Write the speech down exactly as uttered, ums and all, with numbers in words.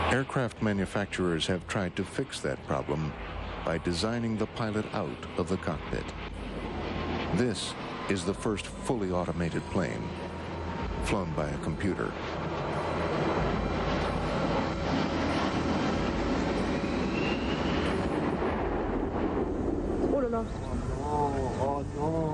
Aircraft manufacturers have tried to fix that problem by designing the pilot out of the cockpit. This is the first fully automated plane, flown by a computer. Oh là là. Oh non, oh non.